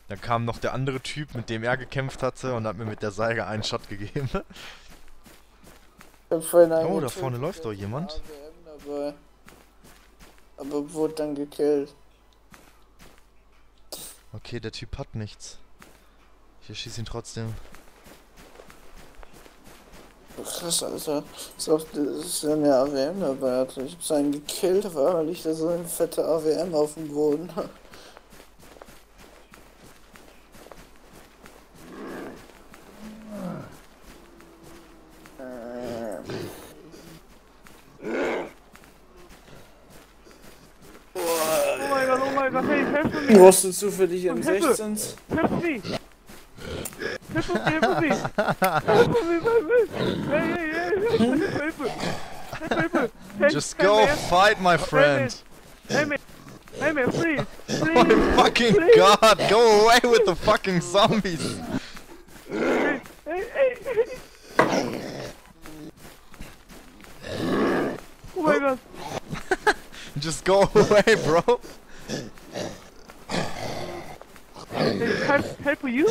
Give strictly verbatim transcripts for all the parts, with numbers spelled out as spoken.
Dann kam noch der andere Typ, mit dem er gekämpft hatte und hat mir mit der Säge einen Shot gegeben. Ich hab vorhin einen Oh, da getötet, vorne läuft der doch hatte jemand. A W M dabei. Aber wurde dann gekillt. Okay, der Typ hat nichts. Ich schieße ihn trotzdem. Krass, Alter. So oft ist ja eine A W M dabei hatte. Ich hab seinen gekillt, auf einmal liegt da so eine fette A W M auf dem Boden. Oh mein Gott, oh mein Gott, hey, helfe mir! Brauchst du zufällig M Hilfe! sechzehn? Help me! Help me, help me! Help me, help me! Hey, hey, hey, help me, help me! Help me! Hey, Just hey, go man. fight, my friend! Hey man, hey man, please! Oh Please! my fucking please. god! Go away with the fucking zombies! Hey, hey, hey! Oh my god! Just go away, bro! Hey, help, help you?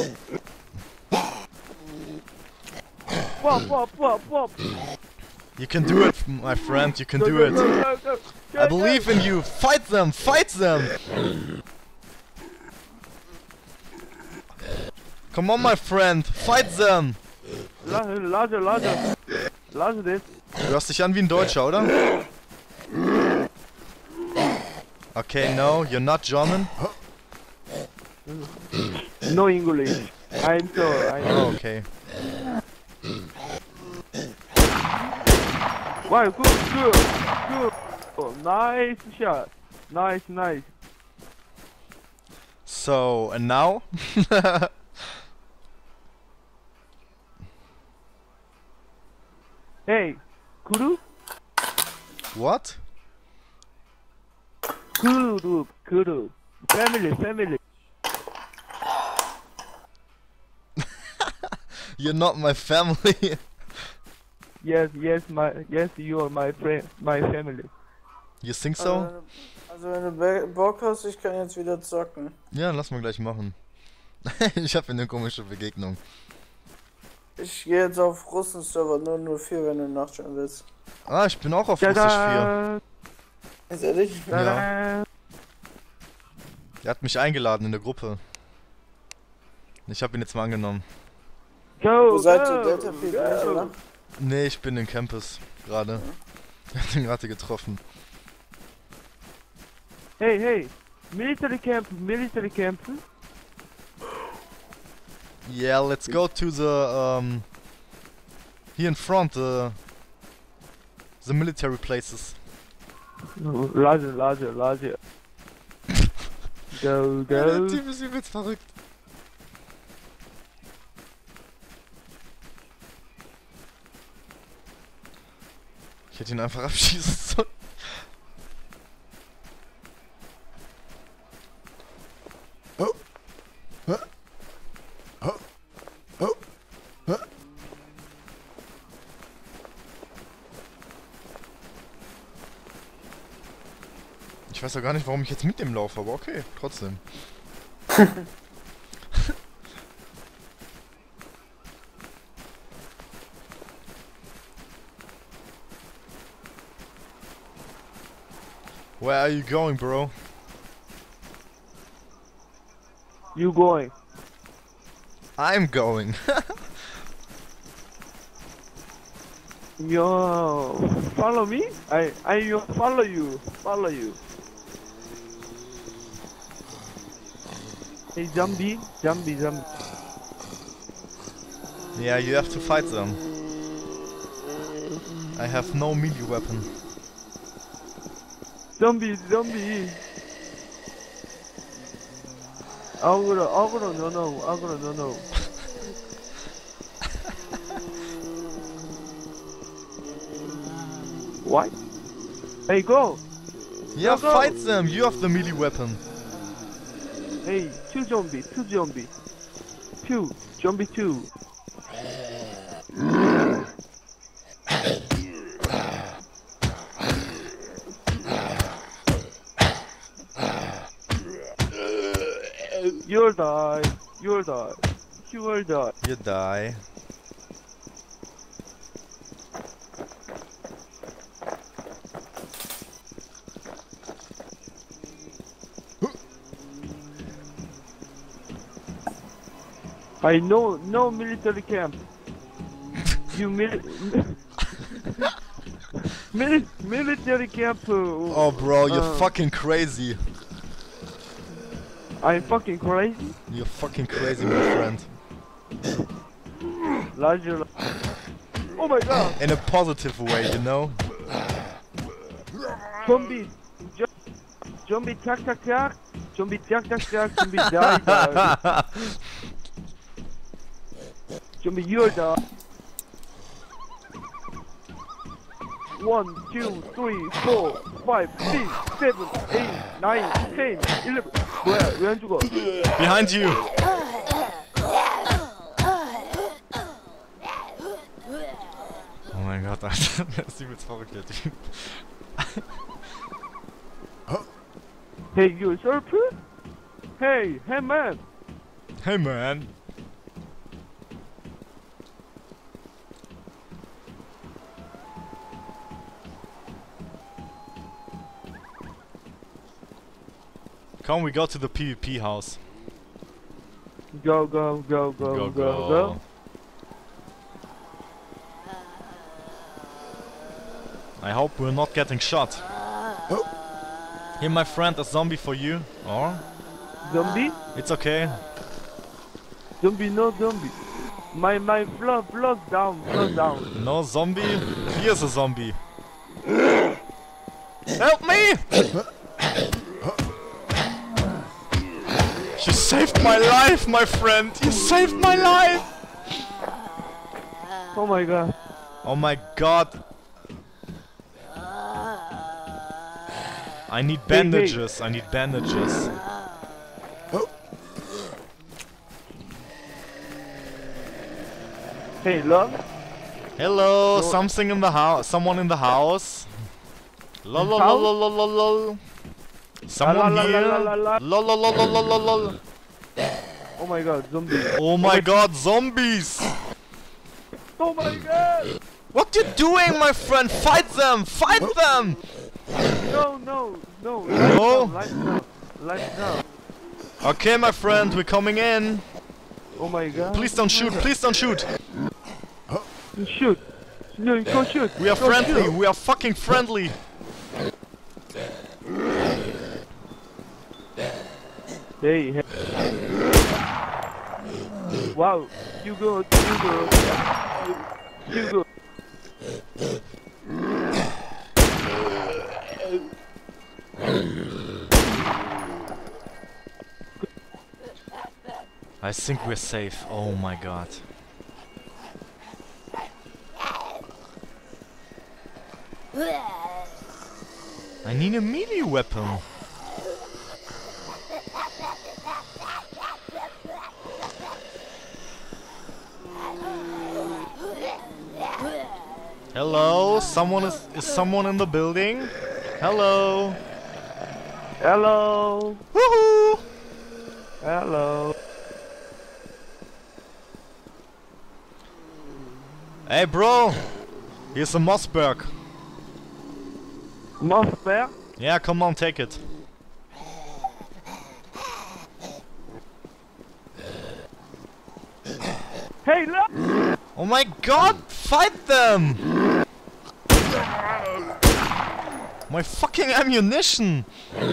Wop, wop, wop, wop! You can do it, my friend, you can Go, do go, it! go, go, go, go, I believe in you! Fight them! Fight them! Come on, my friend! Fight them! Larger, larger, larger! Larger this! Du hörst dich an wie ein Deutscher, oder? Okay, no, you're not German. No English. I'm sorry. I'm Oh, okay. Wow, good, good, good. Oh, nice shot. Nice, nice. So, and now? Hey, Kuru? What? Kuru, Kuru. Family, family. You're not my family. Yes, yes, my, yes, you are my friend, my family. You think so? Also, wenn du Be- Bock hast, ich kann jetzt wieder zocken. Ja, lass mal gleich machen. Ich habe eine komische Begegnung. Ich gehe jetzt auf Russen-Server null null vier, wenn du nachschauen willst. Ah, ich bin auch auf Russisch vier. Tada! Ganz ehrlich? Ja. Tada! Er hat mich eingeladen in der Gruppe. Ich habe ihn jetzt mal angenommen. Go, Wo seid ihr? go, Delta Peak, nicht, oder? Nee, ich bin in Campus gerade. Ich hab ihn gerade getroffen. Hey, hey, military camp, military camp. Yeah, let's go to the um here in front, the the military places. Larger, larger, larger. Go, Ja, der go. Typ ist übelst verrückt. Ich hätte ihn einfach abschießen sollen. Ich weiß ja gar nicht, warum ich jetzt mit dem laufe, aber okay, trotzdem. Where are you going, bro? You going? I'm going. Yo, follow me? I, I you follow you, follow you. Hey, zombie, zombie, zombie. Yeah, you have to fight them. I have no melee weapon. Zombie, zombie. Agro, agro, no, no, agro, no, no. What? Hey, go! Yeah, Go, go. fight them! You have the melee weapon. Hey, two zombie, two zombie. Two, zombie two. You'll die. You'll die. You will die. You die. I know no military camp. You mil mili military camp. Uh, Oh, bro, you're uh, fucking crazy. I'm fucking crazy. You're fucking crazy, my friend. Larger. Oh my god. In a positive way, you know? Zombie. Jo zombie. Tack tack tack. Zombie. Tack tack tack. Zombie. Die die. Zombie. You die. One, two, three, four, five, six, seven, eight, nine, ten, eleven. 뭐야? 왜 안 죽어? Behind you! Oh mein Gott, Alter. Der ist übelst verrückt, der Typ. Hey, you surfer? Hey, hey man. Hey, man. Come, we go to the PvP house. Go, go, go, go, go, go. go. I hope we're not getting shot. Here, my friend, a zombie for you. Or? Zombie? It's okay. Zombie, no zombie. My, my blood, blood down, blood down. No zombie? Here's a zombie. Help me! You saved my life, my friend! You saved my life! Oh my god. Oh my god. I need bandages, I need bandages. Hey, love? Hello, No. something in the house, someone in the house. Lol lol lol lol lol lol. Someone La, la, la, here. la, la, la. Lol lol lol lol lol lol. Oh my god, zombie. Oh my god, zombies! Oh my god! What you doing, my friend? Fight them! Fight them! No, no, no. No? Light down, light down. Okay, my friend, we're coming in. Oh my god. Please don't shoot, please don't shoot. Shoot. No, you can't shoot. We are Go friendly, shoot. we are fucking friendly. Hey, hey. Wow, you go, you go. You, you go. I think we're safe. Oh my god. I need a melee weapon. Hello, someone is is someone in the building? Hello. Hello. Woohoo! Hello. Hey bro, here's a Mossberg. Mossberg? Yeah, come on, take it. Hey, look! Oh my god, fight them! My fucking ammunition!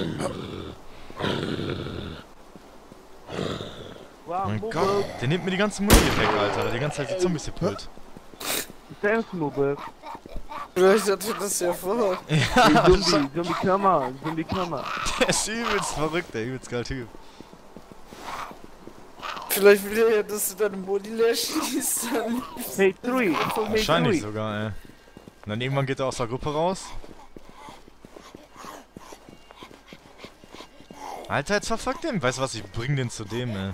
Wow, Mein Moberg. Gott, der nimmt mir die ganze Muni weg, Alter. Der die ganze Zeit die Zombies gepult. Thanks, Moberg. Vielleicht hat er das ja vor. Hey, Ja, Zombie, Zombie, come on, Zombie, come on. der ist übelst verrückt, der übelst geil Typ. Vielleicht will er ja, dass du deine Modi leer schießt. Dann Hey, three. Hey, Wahrscheinlich three. sogar, ey. Und dann irgendwann geht er aus der Gruppe raus. Alter, jetzt verfolgt den. Weißt du was, ich bring den zu dem, ey.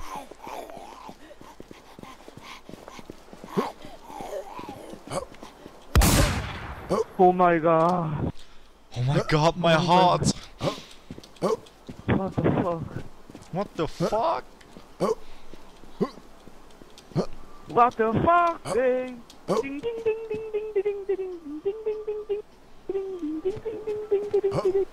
Oh my god. Oh my god, my heart! What the fuck? What the fuck? What the fuck, ey? Ding, ding, ding, ding, ding, ding, ding, ding, ding, ding, ding, ding, ding, ding, ding, ding, ding, ding, ding, ding.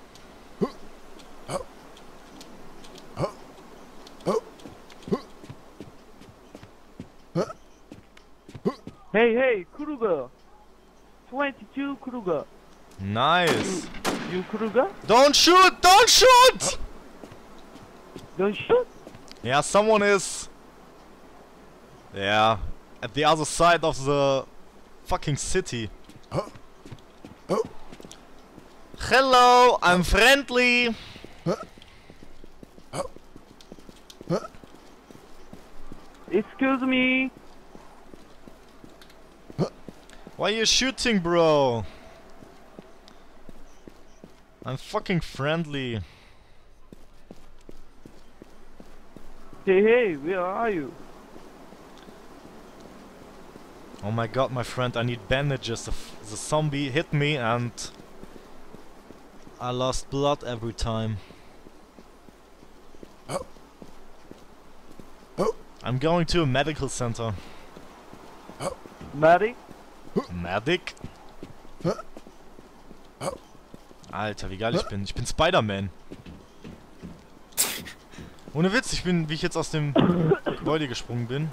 Hey, hey, Kruger. twenty-two Kruger. Nice. You Kruger? Don't shoot! Don't shoot! Don't shoot. Yeah, someone is. Yeah, at the other side of the fucking city. Hello, I'm friendly. Excuse me. Why are you shooting, bro? I'm fucking friendly. Hey, hey, where are you? Oh my god, my friend, I need bandages. The, f the zombie hit me and I lost blood every time. I'm going to a medical center. Medic? Medic? Alter, wie geil ich bin. Ich bin Spider-Man. Ohne Witz, ich bin, wie ich jetzt aus dem Gebäude gesprungen bin.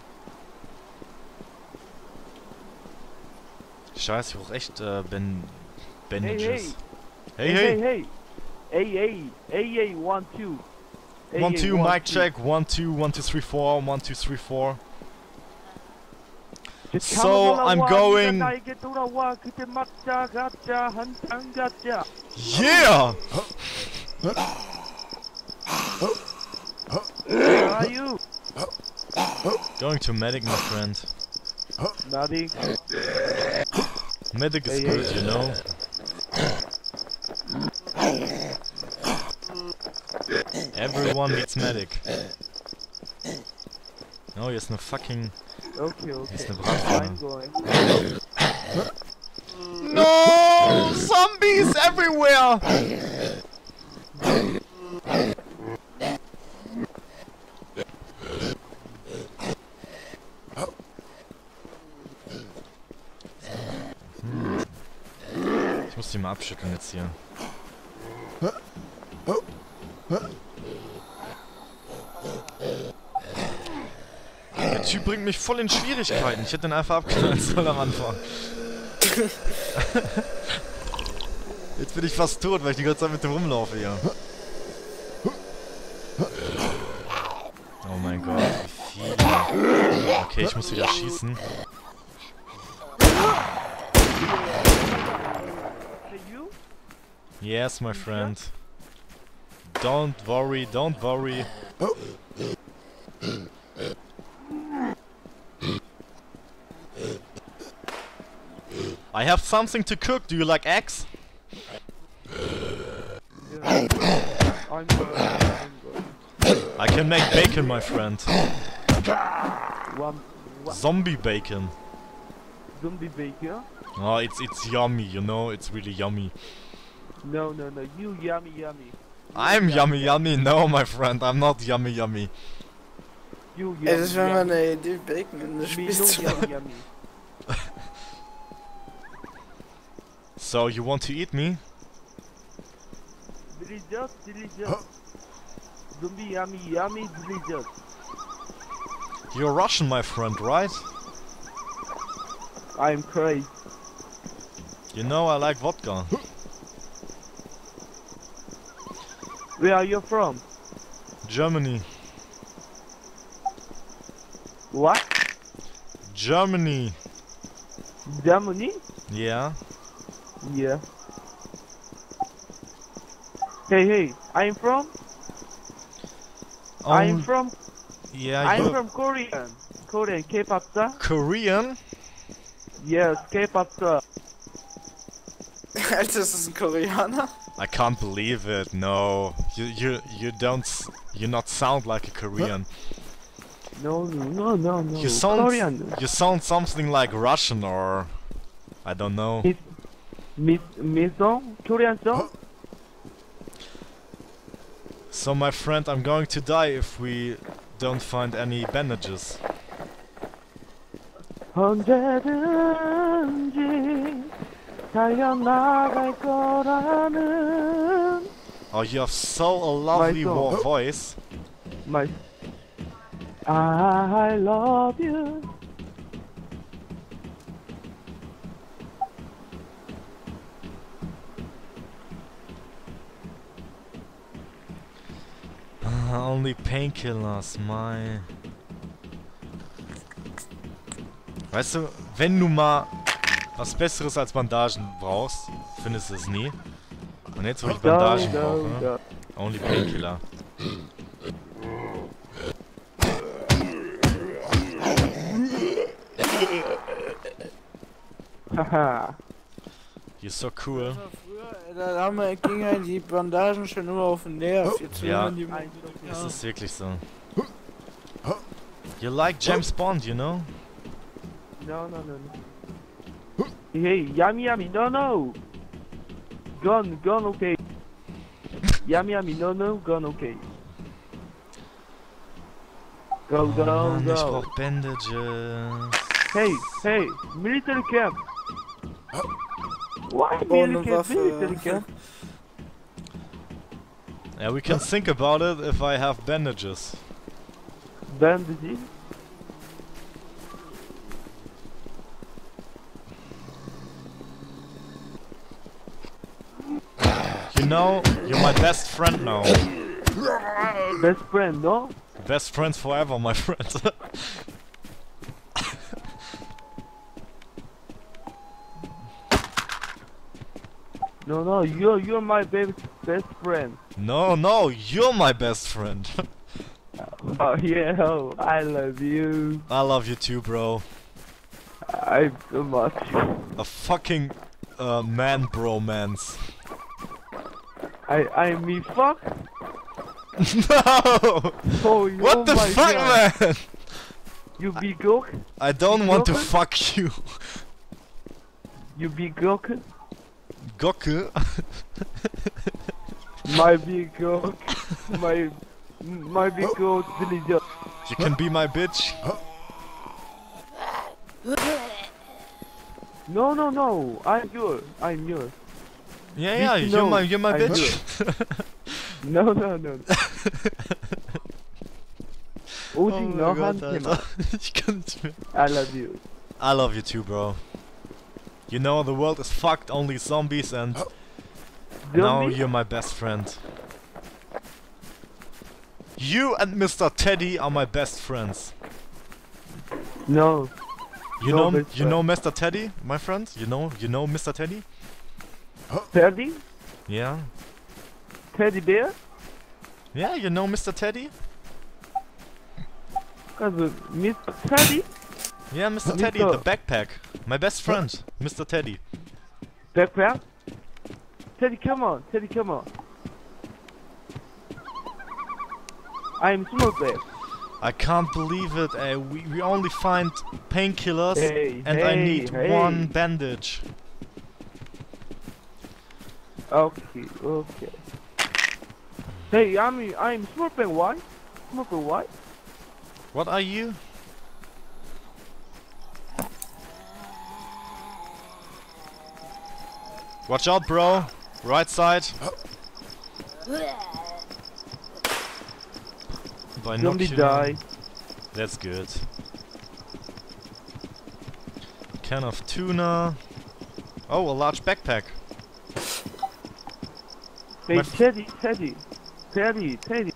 Scheiße, ich brauch echt äh, ben Bandages. Hey, hey! Hey, hey! Hey, hey! Hey, hey, one, two! Hey, One, hey, two, one, mic two. check. One, two, one, two, three, four. One, two, three, four. Just So, come on, I'm walk, going- get the get to the walk, get the matcha, gotcha, hunt, and gotcha. Yeah! Where are you? Going to medic, my friend. Medic. Medic is Hey, good, hey. you know. Everyone needs medic. Oh, hier ist eine fucking... Okay, okay. Ist eine Brandfahne. I'm going. No! Zombies everywhere! Ich muss die mal abschütteln jetzt hier. Der Typ bringt mich voll in Schwierigkeiten. Ich hätte ihn einfach abknallen sollen am Anfang. Jetzt bin ich fast tot, weil ich die ganze Zeit mit dem rumlaufe hier. Oh mein Gott, wie viele. Okay, ich muss wieder schießen. Hey, you? Yes, my friend. Don't worry, don't worry. I have something to cook. Do you like eggs? Yeah. I'm going. I'm going. I can make bacon, my friend. One, one Zombie bacon. zombie baker? Oh, it's it's yummy, you know. It's really yummy. No, no, no. You yummy, yummy. I'm yummy, yummy. No, my friend, I'm not yummy, yummy. You yummy, Ey, das wäre mal yummy. eine Idee, Bacon in das Me Spiel no zu yummy, machen. yummy. So you want to eat me? Delicious, delicious. Zombie yummy, yummy, delicious. You're Russian, my friend, right? I'm crazy. You know I like vodka. Where are you from? Germany. What? Germany. Germany? Yeah. Yeah. Hey, hey. I'm from? I'm Um, from. yeah, I'm you're from Korean. Korean K-pop star? Korean? Yes, K-pop star. Alter, ist das ein Koreaner? I can't believe it. No, you you you don't s- you not sound like a Korean. No, no, no, no, no. You sound Korean. you sound something like Russian or I don't know. Miss, Miss, Miss song? Korean song? So my friend, I'm going to die if we don't find any bandages. 언제든지 달려나갈 거라는 Oh, you have so a lovely My vo God. voice. my I love you. Only painkillers, my. Weißt du, wenn du mal was Besseres als Bandagen brauchst, findest du es nie. Und jetzt, wo ich Bandagen Go, go, brauche, go. only painkiller. Haha. You're so cool. Früher, da haben wir, ging ja die Bandagen schon immer auf den Nerv. Jetzt will Ja. man die Es ist wirklich so. You like James Bond, you know? No, no, no, no. Hey, yummy, yummy, no, no. Gone, gone, okay. Yummy, yummy, no, no, gone, okay. Go, Oh go, Mann, ich go. brauch Bandages. Hey, hey, military camp. Why Ohne military, Waffe. military camp? Yeah, we can think about it if I have bandages. Bandages? You know, you're my best friend now. Best friend, no? Best friends forever, my friend. No, no, you're, you're my baby's best friend. No, no, you're my best friend. Oh, yeah, oh, I love you. I love you too, bro. I so much. A fucking uh, man bromance. I, I me fuck? No! Oh, you, What oh the my fuck, God. man? You be gok? I don't want to Joker? fuck you. You be gok? Gocke? My big gok. My, my big gok, diligent. You can be my bitch. No, no, no, I'm yours, I'm yours. Yeah, yeah, Bitch, you're no, my, you're my I bitch. No, no, no. Oh 오직 mein 너 Gott, 한테만. Alter. Ich kann nicht mehr. I love you. I love you too, bro. You know, the world is fucked, only zombies, and now Zombie? you're my best friend. You and Mister Teddy are my best friends. No. You No know, best you know friend. Mister Teddy, my friend? You know, you know Mister Teddy? Teddy? Yeah. Teddy bear? Yeah, you know Mister Teddy? Also, Mister Teddy? Yeah, Mister Mister Teddy, the backpack. My best friend, Mister Teddy. Backpack? Teddy, come on. Teddy, come on. I'm small back. I can't believe it. Uh, we, we only find painkillers, Hey, and I hey, need hey. one bandage. Okay, okay. Hey, I'm I'm Smurfing White. Smurfing White. What are you? Watch out, bro. Right side. Zombie Binocular. die. That's good. Can of tuna. Oh, a large backpack. Hey, My f- Teddy, Teddy, Teddy, Teddy.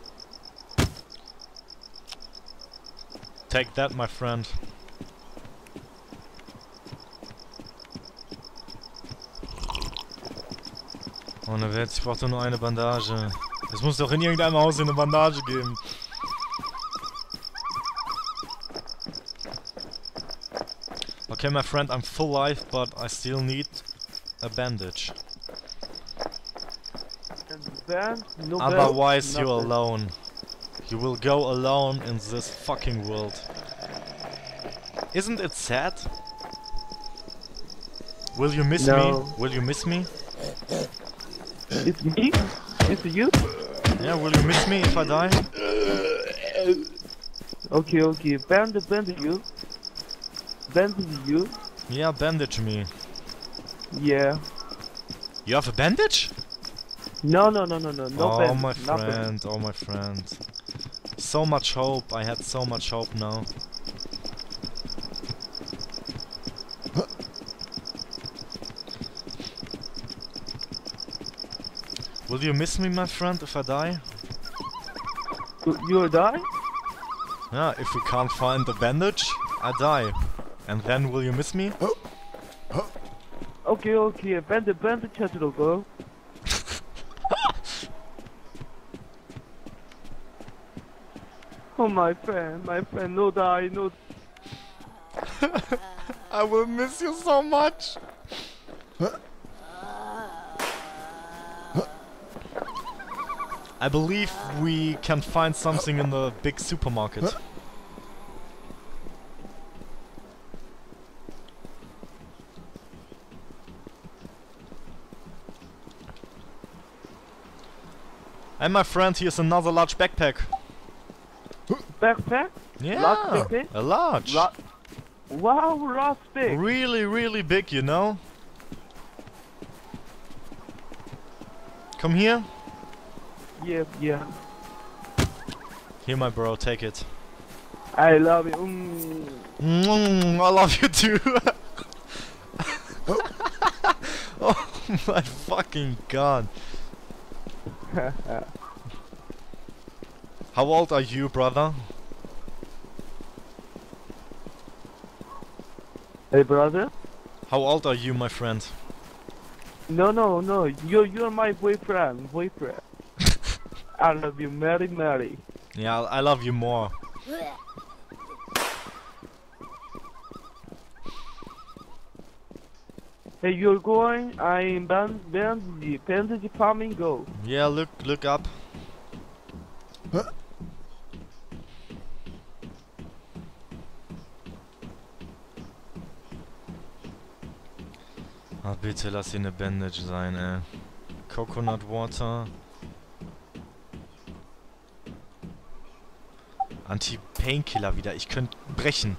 Take that, my friend. Ohne Witz, ich brauch doch nur eine Bandage. Es muss doch in irgendeinem Haus eine Bandage geben. Okay, my friend, I'm full life, but I still need a bandage. Band, no Otherwise, band, you're nothing. alone. You will go alone in this fucking world. Isn't it sad? Will you miss No. me? Will you miss me? It's me? It's you? Yeah, will you miss me if I die? Okay, okay. Band, band you. Band you. Yeah, bandage me. Yeah. You have a bandage? No, no, no, no, no. No oh band. my not band. friend, oh my friend. So much hope, I had so much hope now. Will you miss me, my friend, if I die? You, you die? Yeah, if we can't find the bandage, I die. And then will you miss me? Okay, okay. Band, band 찾으러 go. Oh my friend, my friend, no die, no. I will miss you so much. I believe we can find something in the big supermarket. And my friend, here's another large backpack. Backpack? Yeah, Large backpack? a large. La wow, large big. Really, really big, you know? Come here. Yeah, yeah. Here, my bro, take it. I love you. Mm. Mm, I love you too. Oh my fucking god. How old are you, brother? Hey, brother? How old are you, my friend? No, no, no. You're, you're my boyfriend. Boyfriend. I love you, Mary, Mary. Yeah, I love you more. Hey, you're going? I'm band, band, bandage farming go. Yeah, look, look up. Ah, bitte lass hier eine Bandage sein, ey. Coconut Water. Anti-Painkiller wieder. Ich könnte brechen.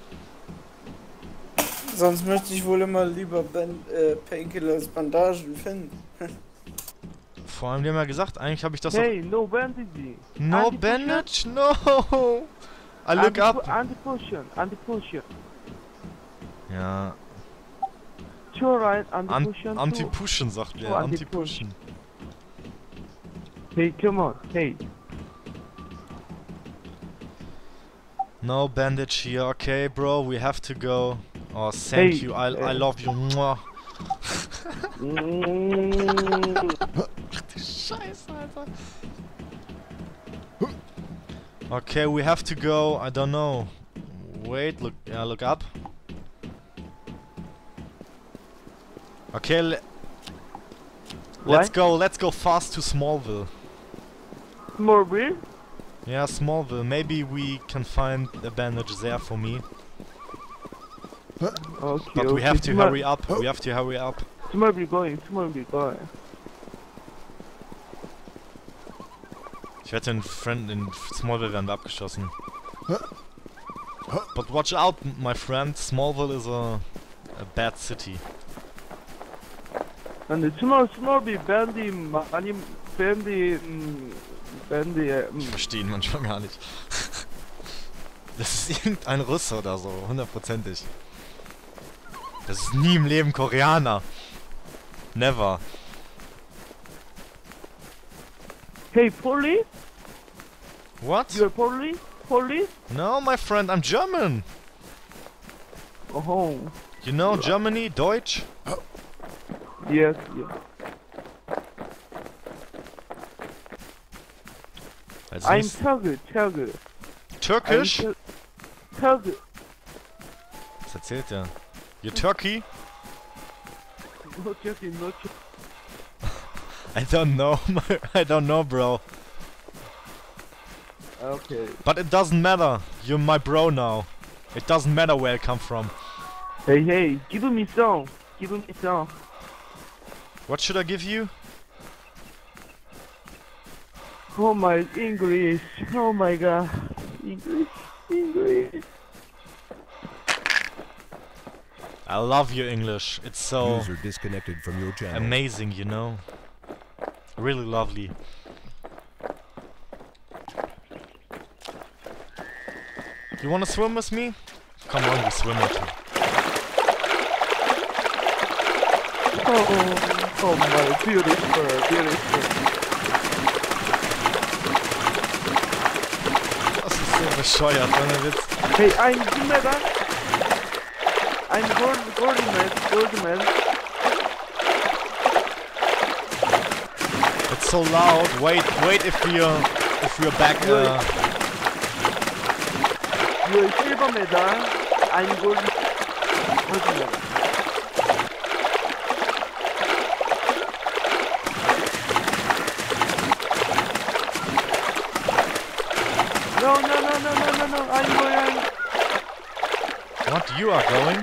Sonst möchte ich wohl immer lieber Ban äh, Painkiller als Bandagen finden. Vor allem, die haben ja gesagt, eigentlich habe ich das Hey, no bandage. auch... No bandage? No! I look up. Anti-potion, anti-potion. Ja, Sure, right, An anti-potion too. Anti-Pushen, sagt Oh, er. Anti-Pushen. Anti-Pushen. Hey, come on, hey. No bandage here. Okay, bro, we have to go. Oh, thank Hey, you. I, I äh. love you. Mwah. Mm. Scheiße, Alter. Okay, we have to go. I don't know. Wait, look. Yeah, look up. Okay, le let's What? go. Let's go fast to Smallville. More beer? Yeah, Smallville. Maybe we can find a bandage there for me. Okay, But okay. we have to Small- hurry up. We have to hurry up. Small beer going, small beer going. Ich wette, in, Friend, in Smallville werden wir abgeschossen. But watch out, my friend. Smallville is a, a bad city. And the small, small beer, bandy, money, bandy, mm, bandy, uh, Ich mm. verstehe ihn manchmal gar nicht. Das ist irgendein Russe oder so, hundertprozentig. Das ist nie im Leben Koreaner. Never. Hey, police? What? You're police? Police? No, my friend, I'm German. Oh, You know Germany, Deutsch? yes, yes. Als I'm nächstes- Turkish, Turkish. Türkisch? I'm Turkish. Was erzählt der? You Turkey? No Turkey, no Turkey. I don't know, I don't know, bro. Okay. But it doesn't matter. You're my bro now. It doesn't matter where I come from. Hey, hey, give me some. Give me some. What should I give you? Oh my English. Oh my god. English. English. I love your English. It's so User disconnected from your channel. amazing, you know? Really lovely. You wanna swim with me? Come on, we swim with you. Oh, oh my beautiful, beautiful. Das ist so bescheuert, ohne Witz. Hey, ein Gimmeter. Ein Gold, Goldman, Goldman. It's so loud. Wait, wait if we're if we're back. Uh, Yo, Silbermedal, ein Gold, Goldmedal. No, no, no, no, no, no, no, I'm going. what? You are going?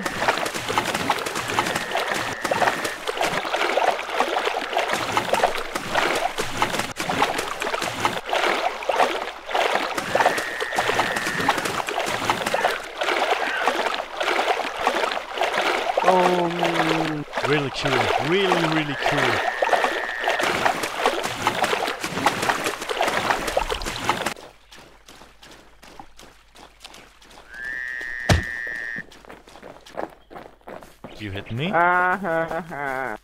Um, Really cool. Really, really cool. You hit me? ah, ha, ha.